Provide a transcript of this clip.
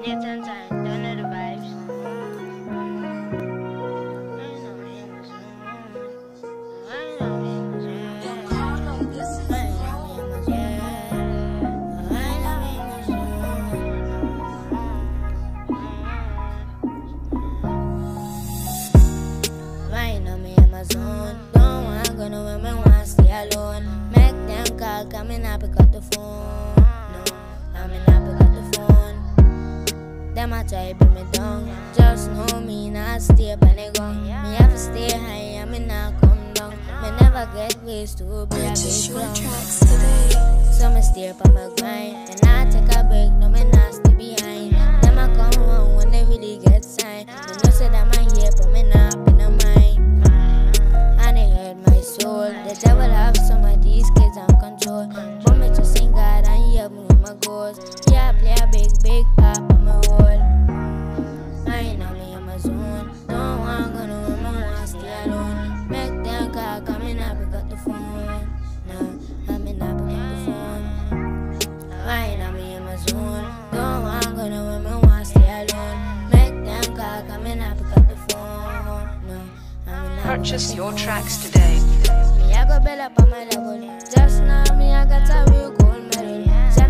NAE10x, don't know the vibes. Wine on me in my zone. Don't want to go nowhere, me want to stay alone. Make them call, cause me not pick up the phone. No, I me not pick up the phone. Them a try bring me down. Just know me not stay up on the ground. Me have to stay high and me not come down. Me never get ways to be a big ground. So me stay up on my grind. And I take a break, no me not stay behind. Them a come round when they really get signed. They know say that I'm here, but me not be no mind. And they hurt my soul. The devil have some of these kids on control. But me just sing God and help me with my goals. Yeah, I play a big part on my role. I know me in my zone. Don't want to go nowhere, me want to stay alone. Make them call, cause me not pick up the phone. No, I me not pick up the phone. I know me in my zone. Don't want to go nowhere, me want to stay alone. Make them call, cause me not pick up the phone. No, I me not. Purchase your tracks today. Me I go build up on my level. Just now me I got a real cool melody.